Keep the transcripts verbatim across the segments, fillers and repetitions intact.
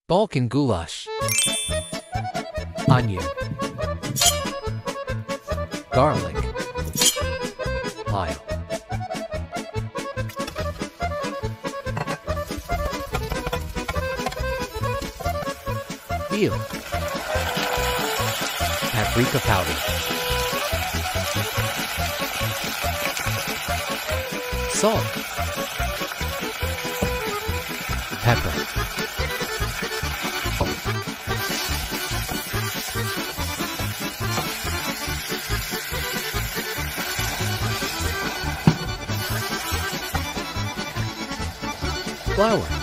Balkan goulash. Onion. Garlic. Lime. Veal. Paprika powder. Salt. Pepper. Flour.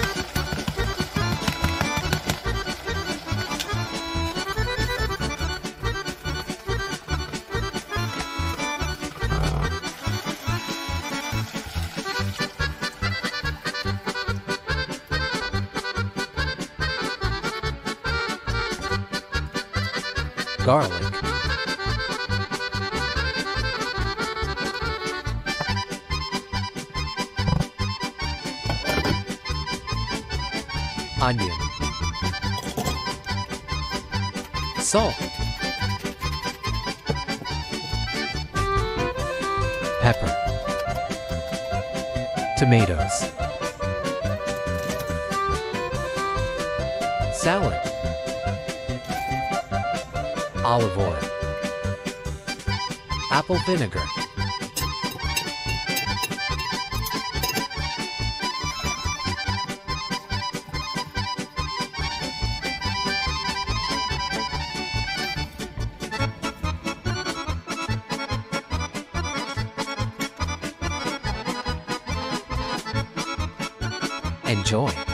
Garlic. Onion. Salt. Pepper. Tomatoes. Salad. Olive oil. Apple vinegar. Enjoy.